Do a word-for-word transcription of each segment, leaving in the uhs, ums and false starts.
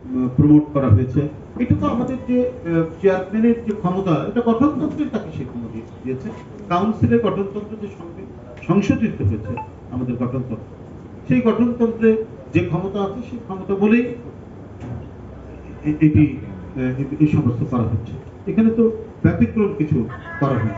Promote করা হয়েছে। এটা তো আমাদের যে চেয়ারম্যানের যে ক্ষমতা, এটা গঠনতন্ত্রের তাকে সে ক্ষমতা দিয়েছে। কাউন্সিলের গঠনতন্ত্র যে সংশোধিত হয়েছে আমাদের গঠনতন্ত্র, সেই গঠনতন্ত্রে যে ক্ষমতা আছে সেই ক্ষমতা বলেই এটি এই সমস্ত করা হচ্ছে। এখানে তো ব্যতিক্রম কিছু করা হয়।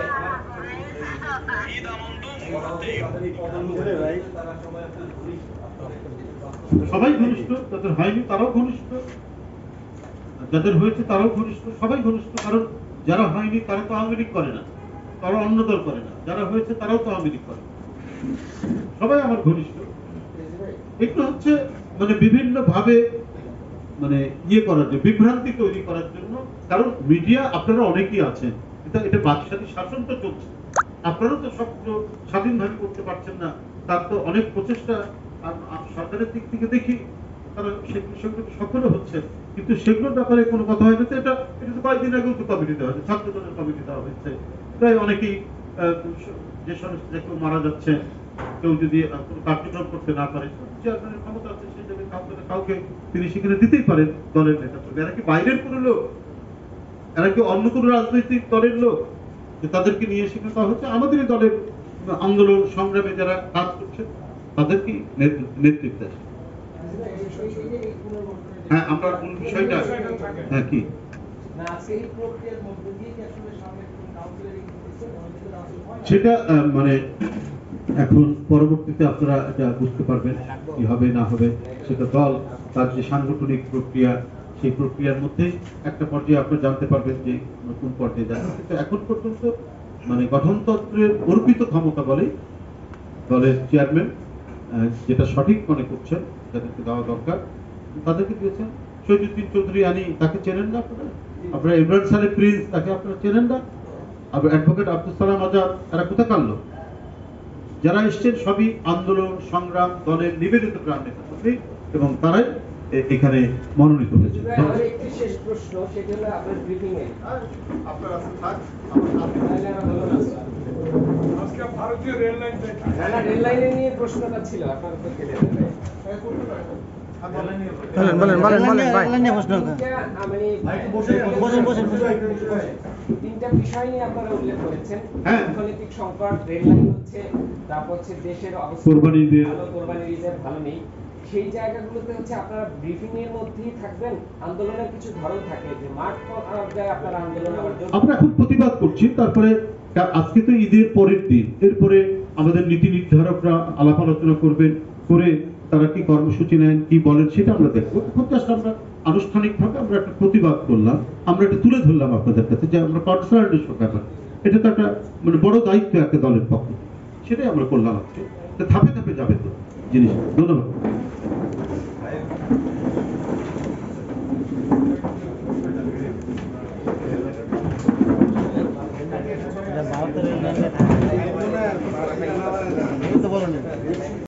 সবাই ঘনিষ্ঠ, যাদের হয়নি তারাও ঘনিষ্ঠ, যাদের হয়েছে তারাও ঘনিষ্ঠ, সবাই ঘনিষ্ঠ। কারণ যারা হয়নি তারা তো আওয়ামী লীগ করে না, তারা অন্য দল করে না, যারা হয়েছে তারাও তো আওয়ামী লীগ করে, সবাই আমার ঘনিষ্ঠ। এগুলো হচ্ছে মানে বিভিন্ন ভাবে মানে ইয়ে করার জন্য, বিভ্রান্তি তৈরি করার জন্য। কারণ মিডিয়া আপনারা অনেকেই আছেন, এটা এটা বাদশাহী শাসন তো চলছে, আপনারাও তো সব স্বাধীনভাবে করতে পারছেন না। তার তো অনেক প্রচেষ্টা সরকারের দিক থেকে দেখি, তারা সেগুলো সফল হচ্ছে, কিন্তু সেগুলোর ব্যাপারে কোনো কথা হয় না। তো এটা এটা তো কয়েকদিন আগেও তো কমিটি দেওয়া হয়েছে, ছাত্র দলের কমিটি দেওয়া হয়েছে। প্রায় অনেকেই যে সমস্ত কেউ মারা যাচ্ছে, কেউ যদি কোনো কার্যক্রম করতে না পারে, চেয়ারম্যানের ক্ষমতা আছে, সেই জায়গায় কাউকে কাউকে তিনি সেখানে দিতেই পারেন দলের নেতা। এরা কি বাইরের কোনো লোক? এরা কি অন্য কোনো রাজনৈতিক দলের লোক যে তাদেরকে নিয়ে সেখানে দেওয়া হচ্ছে? আমাদের দলের আন্দোলন সংগ্রামে যারা কাজ করছে তাদেরকে নেতৃত্বে। হ্যাঁ, আমরা কোন বিষয়টা হ্যাঁ কি সেটা মানে এখন পরবর্তীতে আপনারা এটা বুঝতে পারবেন কি হবে না হবে। সেটা দল তার যে সাংগঠনিক প্রক্রিয়া, সেই প্রক্রিয়ার মধ্যে একটা পর্যায়ে আপনারা জানতে পারবেন যে কোন পর্যায়ে যাচ্ছে। কিন্তু এখন পর্যন্ত মানে গঠনতন্ত্রের অর্পিত ক্ষমতা বলে দলের চেয়ারম্যান যেটা সঠিক মনে করছেন, যাদেরকে দেওয়া দরকার তাদেরকে দিয়েছেন। শহীদুদ্দিন চৌধুরী আনি, তাকে চেনেন না আপনারা? আপনারা ইমরান সাহেব প্রিন্স, তাকে আপনারা চেনেন না? আবার অ্যাডভোকেট আব্দুল সালাম আজাদ, এরা কোথাকার লোক? যারা এসছেন সবই আন্দোলন সংগ্রাম দলের নিবেদিত প্রাণ নেতা এবং তারাই এখানে মনোনীত হয়েছে। শেষ প্রশ্ন, সেটা হলো আপনার ব্রিফিং এ আপনার আছে থাক আজকে ভারতীয় রেল লাইন না রেল লাইনে নিয়ে প্রশ্নটা ছিল আপনার উপর কেটে দেবে। বলেন বলেন বলেন বলেন ভাই রেল লাইনে প্রশ্ন আমি বসেন বসেন তিনটা বিষয় নিয়ে আপনারা উল্লেখ করেছেন। অর্থনৈতিক সংকট, রেল লাইন হচ্ছে, তারপর হচ্ছে দেশের অবস্থা, কোরবানি রিজার্ভ ভালো নেই। সেই জায়গাগুলোতে হচ্ছে আপনারা ব্রিফিং এর মধ্যেই থাকবেন। আন্দোলনের কিছু ধরন থাকে যে মাঠ পর্যায়ে আপনারা আন্দোলন আমরা খুব প্রতিবাদ করছি। তারপরে আজকে তো ঈদের পরের দিন, এরপরে আমাদের নীতি নির্ধারকরা আলাপ আলোচনা করবেন, করে তারা কি কর্মসূচি নেন কি বলেন সেটা আমরা দেখবো। এখন জাস্ট আমরা আনুষ্ঠানিকভাবে আমরা একটা প্রতিবাদ করলাম, আমরা এটা তুলে ধরলাম আপনাদের কাছে যে আমরা কনসার্ন ব্যাপার। এটা তো একটা মানে বড় দায়িত্ব একটা দলের পক্ষে, সেটাই আমরা করলাম আজকে। ধাপে ধাপে যাবে তো জিনিস। ধন্যবাদ।